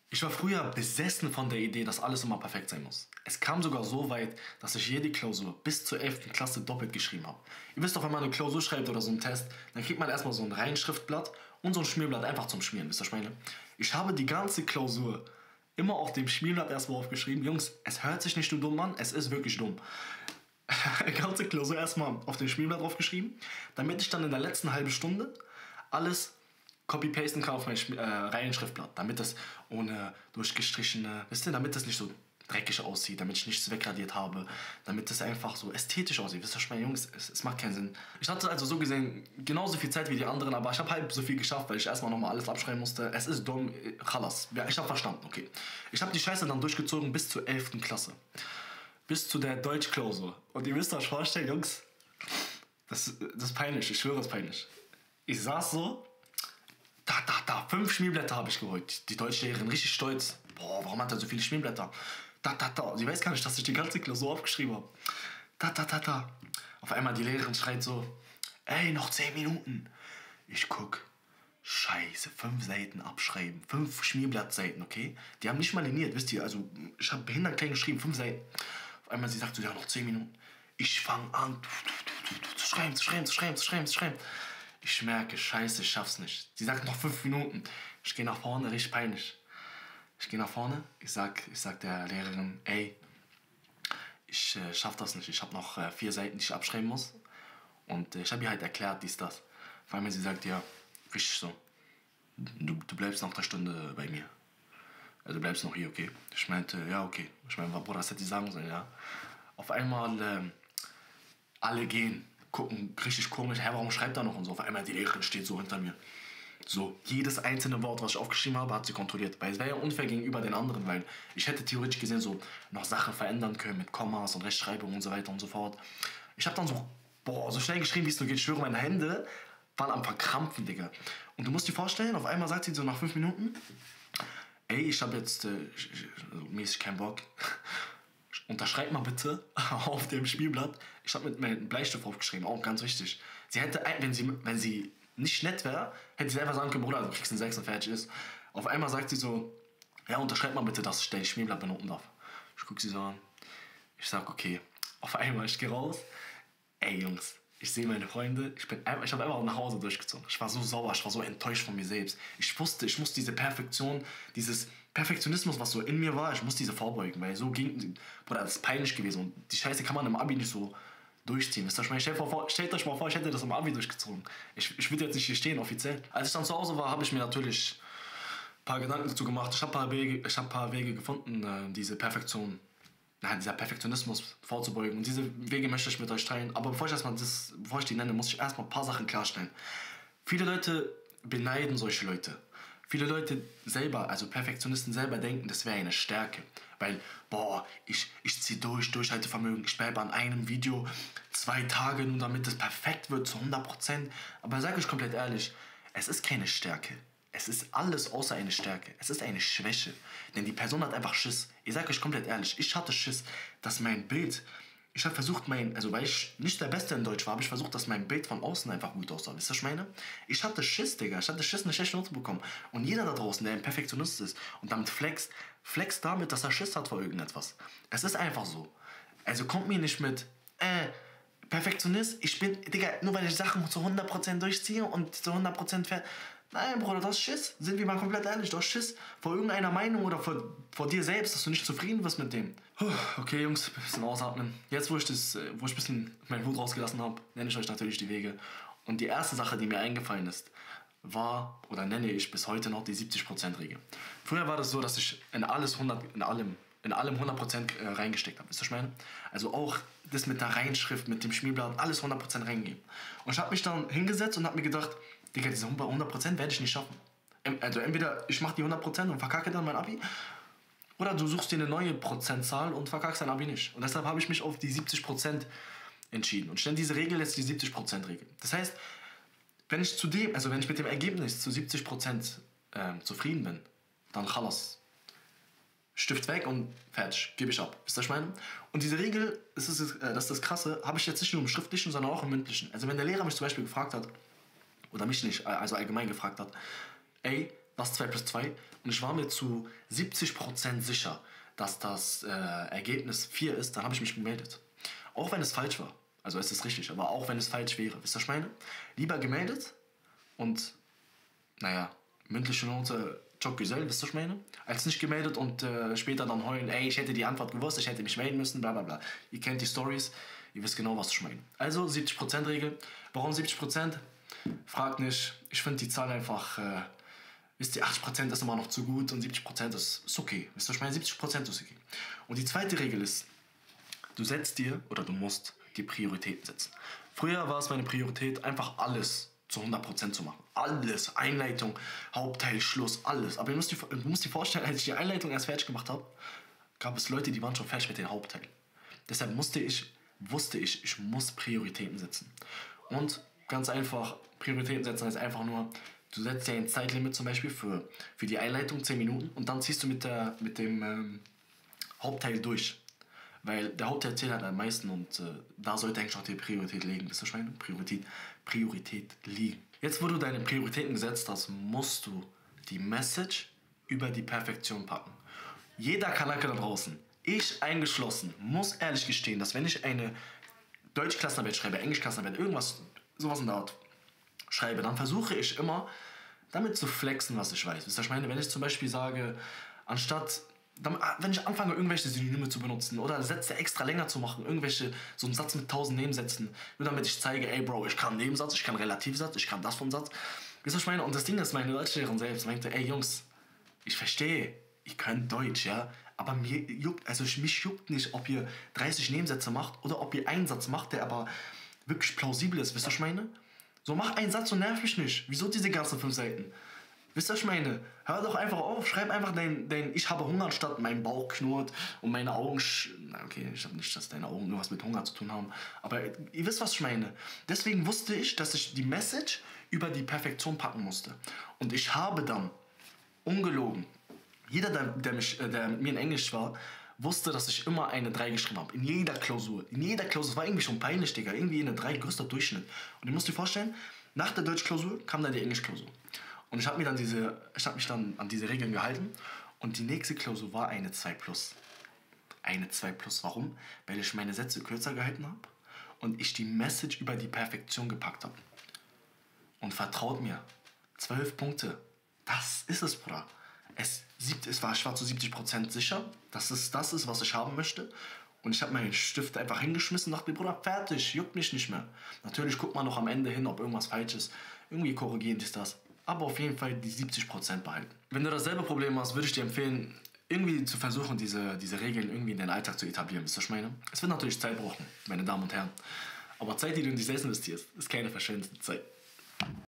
Ich war früher besessen von der Idee, dass alles immer perfekt sein muss. Es kam sogar so weit, dass ich jede Klausur bis zur 11. Klasse doppelt geschrieben habe. Ihr wisst doch, wenn man eine Klausur schreibt oder so einen Test, dann kriegt man erstmal so ein Reinschriftblatt und so ein Schmierblatt einfach zum Schmieren, wisst ihr, was ich meine? Ich habe die ganze Klausur immer auf dem Schmierblatt erstmal aufgeschrieben. Jungs, es hört sich nicht so dumm an, es ist wirklich dumm. Die ganze Klausur erstmal auf dem Schmierblatt draufgeschrieben, damit ich dann in der letzten halben Stunde alles copy-pasten kann auf mein Reihenschriftblatt, damit das ohne durchgestrichene, wisst ihr, damit das nicht so dreckig aussieht, damit ich nichts wegradiert habe, damit das einfach so ästhetisch aussieht. Wisst ihr, ich meine, Jungs, es macht keinen Sinn. Ich hatte also so gesehen genauso viel Zeit wie die anderen, aber ich habe halb so viel geschafft, weil ich erstmal nochmal alles abschreiben musste. Es ist dumm, chalas. Ja, ich habe verstanden, okay. Ich habe die Scheiße dann durchgezogen bis zur 11. Klasse. Bis zu der Deutschklausur. Und ihr müsst euch vorstellen, Jungs, das ist peinlich, ich schwöre, das ist peinlich. Ich saß so, 5 Schmierblätter habe ich geholt. Die Deutschlehrerin, richtig stolz. Boah, warum hat er so viele Schmierblätter? Sie weiß gar nicht, dass ich die ganze Klausur aufgeschrieben habe. Auf einmal die Lehrerin schreit so, ey, noch 10 Minuten. Ich guck, scheiße, 5 Seiten abschreiben. 5 Schmierblattseiten, okay? Die haben nicht mal liniert, wisst ihr? Also, ich habe behindert klein geschrieben, 5 Seiten. Auf einmal sie sagt so, ja, noch 10 Minuten. Ich fange an, zu schreiben. Ich merke, scheiße, ich schaff's nicht. Sie sagt noch 5 Minuten. Ich gehe nach vorne, richtig peinlich. Ich gehe nach vorne, ich sag der Lehrerin, ey, ich schaff das nicht. Ich habe noch 4 Seiten, die ich abschreiben muss. Und ich habe ihr halt erklärt, dies, das. Vor allem, sie sagt, ja, richtig so. Du bleibst noch 3 Stunden bei mir. Also du bleibst noch hier, okay? Ich meinte, ja, okay. Ich meine, Bruder, das hätte sie sagen sollen, ja. Auf einmal alle gehen. Gucken, richtig komisch, hä, warum schreibt er noch und so. Auf einmal die Lehrerin steht so hinter mir. So, jedes einzelne Wort, was ich aufgeschrieben habe, hat sie kontrolliert. Weil es wäre ja unfair gegenüber den anderen, weil ich hätte theoretisch gesehen so noch Sachen verändern können mit Kommas und Rechtschreibung und so weiter und so fort. Ich habe dann so schnell geschrieben, wie es nur geht. Ich schwöre, meine Hände waren am Verkrampfen, Digga. Und du musst dir vorstellen, auf einmal sagt sie so nach 5 Minuten, ey, ich habe jetzt mäßig keinen Bock. Unterschreib mal bitte auf dem Spielblatt. Ich habe mit meinem Bleistift aufgeschrieben, auch ganz wichtig. Sie hätte, wenn sie nicht nett wäre, hätte sie einfach sagen können, Bruder, du kriegst einen 6 und fertig ist. Auf einmal sagt sie so, ja, unterschreib mal bitte, dass ich dein Spielblatt benutzen darf. Ich gucke sie so an. Ich sag, okay. Auf einmal, ich gehe raus. Ey, Jungs, ich sehe meine Freunde. Ich habe einfach nach Hause durchgezogen. Ich war so sauer, ich war so enttäuscht von mir selbst. Ich wusste, ich muss diese Perfektion, dieses Perfektionismus, was so in mir war, ich muss diese vorbeugen, weil so ging, Bruder, das ist peinlich gewesen. Und die Scheiße kann man im Abi nicht so durchziehen. Wisst ihr, ich meine, stellt euch mal vor, ich hätte das im Abi durchgezogen. Ich würde jetzt nicht hier stehen, offiziell. Als ich dann zu Hause war, habe ich mir natürlich ein paar Gedanken dazu gemacht. Ich habe ein paar Wege gefunden, dieser Perfektionismus vorzubeugen. Und diese Wege möchte ich mit euch teilen. Aber bevor ich die nenne, muss ich erstmal ein paar Sachen klarstellen. Viele Leute beneiden solche Leute. Viele Leute selber, also Perfektionisten selber denken, das wäre eine Stärke. Weil, boah, ich ziehe Durchhaltevermögen, ich bleibe an einem Video 2 Tage, nur damit es perfekt wird, zu 100%. Aber sage ich komplett ehrlich, es ist keine Stärke. Es ist alles außer eine Stärke. Es ist eine Schwäche. Denn die Person hat einfach Schiss. Ich sage euch komplett ehrlich, ich hatte Schiss, dass mein Bild... Ich habe versucht, weil ich nicht der Beste in Deutsch war, habe ich versucht, dass mein Bild von außen einfach gut aussah. Wisst ihr, was ich meine? Ich hatte Schiss, Digga. Ich hatte Schiss, eine schlechte Note zu bekommen. Und jeder da draußen, der ein Perfektionist ist und damit flext damit, dass er Schiss hat vor irgendetwas. Es ist einfach so. Also kommt mir nicht mit, Perfektionist, ich bin, Digga, nur weil ich Sachen zu 100% durchziehe und zu 100% Nein, Bruder, du hast Schiss. Sind wir mal komplett ehrlich, du hast Schiss vor irgendeiner Meinung oder vor dir selbst, dass du nicht zufrieden wirst mit dem. Okay, Jungs, ein bisschen ausatmen. Jetzt, wo ich ein bisschen meinen Wut rausgelassen habe, nenne ich euch natürlich die Wege. Und die erste Sache, die mir eingefallen ist, war, oder nenne ich bis heute noch, die 70%-Regel. Früher war das so, dass ich in allem 100% reingesteckt habe. Wisst ihr, was ich meine? Also auch das mit der Reinschrift, mit dem Schmierblatt, alles 100% reingegeben. Und ich habe mich dann hingesetzt und habe mir gedacht, Digga, diese 100% werde ich nicht schaffen. Also entweder ich mache die 100% und verkacke dann mein Abi, oder du suchst dir eine neue Prozentzahl und verkackst dein Abi nicht. Und deshalb habe ich mich auf die 70% entschieden. Und ich nenne diese Regel jetzt die 70%-Regel. Das heißt, wenn ich mit dem Ergebnis zu 70% zufrieden bin, dann chalas. Stift weg und fertig, gebe ich ab. Wisst ihr, was ich meine? Und diese Regel, das ist das Krasse, habe ich jetzt nicht nur im Schriftlichen, sondern auch im Mündlichen. Also wenn der Lehrer mich zum Beispiel gefragt hat, oder mich nicht, also allgemein gefragt hat, ey, was 2 plus 2? und ich war mir zu 70% sicher, dass das Ergebnis 4 ist, dann habe ich mich gemeldet. Auch wenn es falsch war. Also es ist richtig, aber auch wenn es falsch wäre. Wisst ihr, was ich meine? Lieber gemeldet und, naja, mündliche Note Jobgesell, wisst ihr, was ich meine? Als nicht gemeldet und später dann heulen, ey, ich hätte die Antwort gewusst, ich hätte mich melden müssen, bla bla bla. Ihr kennt die Stories, ihr wisst genau, was ich meine. Also 70%-Regel. Warum 70%? Fragt nicht. Ich finde die Zahl einfach, wisst ihr, 80% ist immer noch zu gut und 70% ist okay. Wisst ihr, ich meine, 70% ist okay. Und die zweite Regel ist, du setzt dir, oder du musst die Prioritäten setzen. Früher war es meine Priorität, einfach alles zu 100% zu machen. Alles. Einleitung, Hauptteil, Schluss, alles. Aber du musst dir vorstellen, als ich die Einleitung erst fertig gemacht habe, gab es Leute, die waren schon fertig mit dem Hauptteil. Deshalb wusste ich, ich muss Prioritäten setzen. Und ganz einfach, Prioritäten setzen heißt einfach nur, du setzt dir ein Zeitlimit zum Beispiel für die Einleitung 10 Minuten und dann ziehst du mit dem Hauptteil durch. Weil der Hauptteil zählt halt am meisten und da sollte eigentlich auch die Priorität liegen. Das ist meine Priorität liegen. Jetzt, wo du deine Prioritäten gesetzt hast, musst du die Message über die Perfektion packen. Jeder Kanake da draußen, ich eingeschlossen, muss ehrlich gestehen, dass wenn ich eine Deutschklassenarbeit schreibe, Englischklassenarbeit, irgendwas, sowas in der Art schreibe, dann versuche ich immer, damit zu flexen, was ich weiß. Wisst ihr, was ich meine? Wenn ich zum Beispiel sage, wenn ich anfange, irgendwelche Synonyme zu benutzen oder Sätze extra länger zu machen, so einen Satz mit 1000 Nebensätzen, nur damit ich zeige, ey Bro, ich kann Nebensatz, ich kann Relativsatz, ich kann das vom Satz. Wisst ihr, was ich meine? Und das Ding ist, meine Deutschlehrerin selbst meinte, ey Jungs, ich verstehe, ich kann Deutsch, ja, aber mich juckt nicht, ob ihr 30 Nebensätze macht oder ob ihr einen Satz macht, der aber wirklich plausibel ist. Wisst ihr, was ich meine? So, mach einen Satz und nerv mich nicht. Wieso diese ganzen 5 Seiten? Wisst ihr, was ich meine? Hör doch einfach auf, schreib einfach dein ich habe Hunger statt mein Bauch knurrt und meine Augen okay, ich habe nicht, dass deine Augen nur was mit Hunger zu tun haben, aber ihr wisst, was ich meine. Deswegen wusste ich, dass ich die Message über die Perfektion packen musste. Und ich habe dann, ungelogen, jeder, der mit mir in Englisch war, wusste, dass ich immer eine 3 geschrieben habe. In jeder Klausur. Es war irgendwie schon peinlich, Digga. Irgendwie eine 3, größter Durchschnitt. Und ihr müsst dir vorstellen, nach der Deutschklausur kam dann die Englischklausur. Und ich habe mich dann an diese Regeln gehalten. Und die nächste Klausur war eine 2+. Eine 2+. Warum? Weil ich meine Sätze kürzer gehalten habe und ich die Message über die Perfektion gepackt habe. Und vertraut mir, 12 Punkte, das ist es, Bruder. Ich war zu 70% sicher, dass es das ist, was ich haben möchte. Und ich habe meinen Stift einfach hingeschmissen und dachte mir, Bruder, fertig, juckt mich nicht mehr. Natürlich guckt man noch am Ende hin, ob irgendwas falsch ist. Irgendwie korrigieren ist das. Aber auf jeden Fall die 70% behalten. Wenn du dasselbe Problem hast, würde ich dir empfehlen, irgendwie zu versuchen, diese Regeln irgendwie in deinen Alltag zu etablieren. Wisst ihr, was ich meine? Es wird natürlich Zeit brauchen, meine Damen und Herren. Aber Zeit, die du in dich selbst investierst, ist keine verschwendete Zeit.